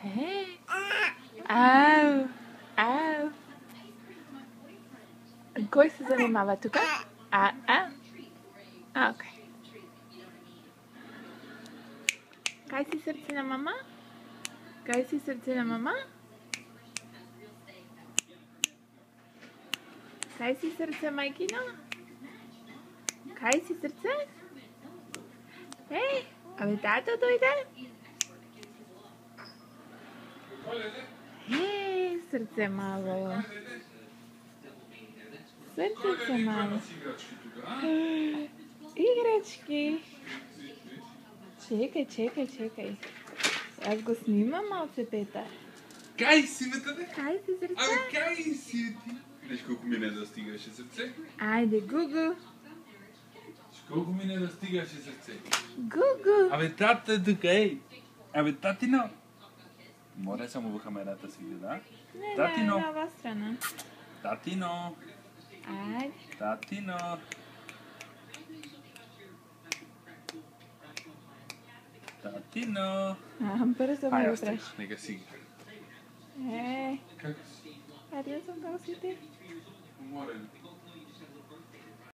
Hey. Au. Au. Кой се занимава тук? Окей. Кай си сърце на мама? Кай си сърце на мама? Кай си сърце майкино? Кай си сърце? Ей, абе тато дойде. Ей, сърце мало. Сърце мало. Играчки. Чекай. Аз го снимам малце, Петър. Кай си, бе, таде? Кай си, сърце? Абе, кай си ти? Виж колко ми не достигаше сърце? Айде, Гугу. Виж колко ми не достигаше сърце? Гугу. Абе, тата е тук, ей! Абе, татино! Моля само в камерата си, да? Татино! Не, на ова страна. Татино! Айде. Татино! Татино! Бързо ме Ай, отреш. нека си. Ей, Как си? айде съм да усите. Уморен.